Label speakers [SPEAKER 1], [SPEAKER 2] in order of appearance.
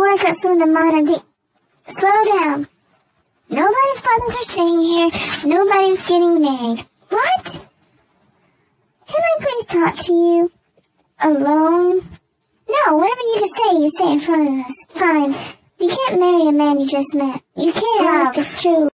[SPEAKER 1] like some of the modern day. Slow down. Nobody's brothers are staying here. Nobody's getting married. What? Can I please talk to you? Alone? No, whatever you say in front of us. Fine. You can't marry a man you just met. You can't. Love. It's true